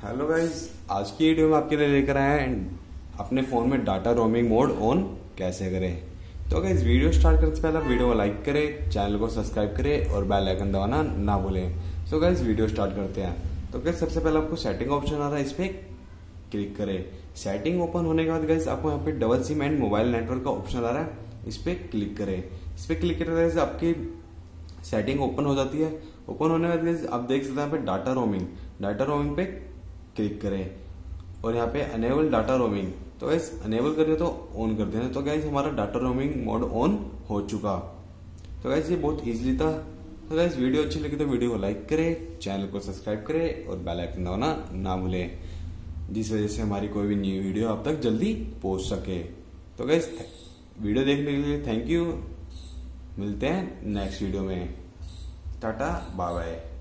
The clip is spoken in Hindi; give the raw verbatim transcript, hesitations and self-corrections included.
हेलो गाइस, आज की वीडियो में आपके लिए लेकर आए हैं अपने फोन में डाटा रोमिंग मोड ऑन कैसे करें। तो गाइस वीडियो स्टार्ट करने से पहले वीडियो को लाइक करें, चैनल को सब्सक्राइब करें और बेल आइकन दबाना ना भूलें। सो गाइस वीडियो स्टार्ट करते हैं। तो गाइस सबसे पहले आपको सेटिंग ऑप्शन आ रहा है, इस पर क्लिक करें। सेटिंग ओपन होने के बाद गाइस आपको यहाँ पे double SIM and mobile network का ऑप्शन आ रहा है, इस पर क्लिक करें। इस पर क्लिक करते गाइस आपकी सेटिंग ओपन हो जाती है। ओपन होने के बाद आप देख सकते हैं यहाँ पे डाटा रोमिंग डाटा रोमिंग पे क्लिक करें और यहाँ पे अनेबल डाटा रोमिंग, तो गैस अनेबल करने तो ऑन कर देना। तो गैस हमारा डाटा रोमिंग मोड ऑन हो चुका। तो गैस ये बहुत इजीली था। तो गैस वीडियो अच्छी लगी तो वीडियो को लाइक करें, चैनल को सब्सक्राइब करें और बेल आइकन दबाना ना भूलें, जिस वजह से हमारी कोई भी न्यू वीडियो आप तक जल्दी पहुंच सके। तो गैस वीडियो देखने के लिए थैंक यू। मिलते हैं नेक्स्ट वीडियो में। Tata bye bye.